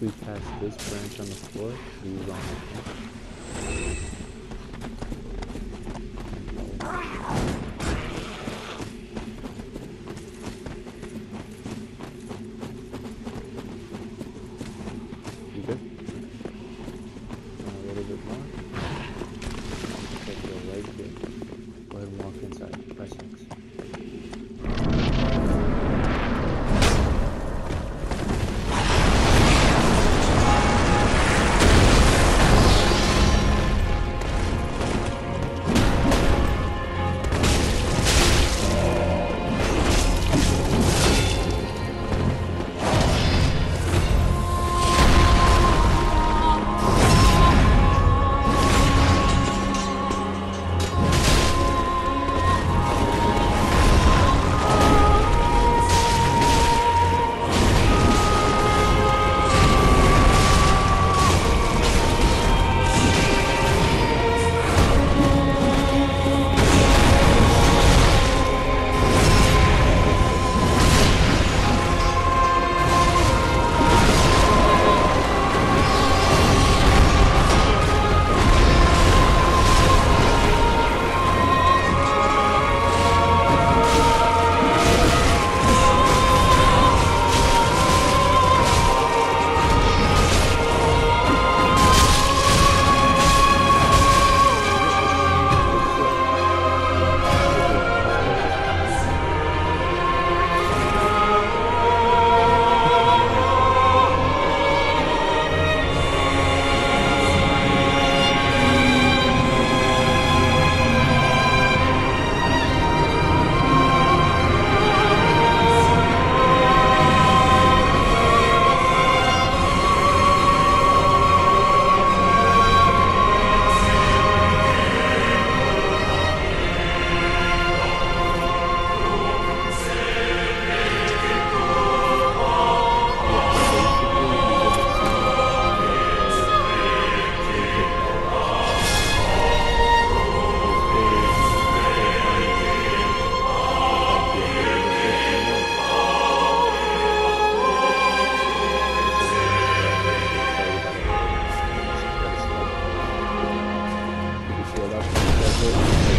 we pass this branch on the floor, we use on the floor. You good? A little bit more. Take your leg here. Go ahead and walk inside. Press X. Feel that?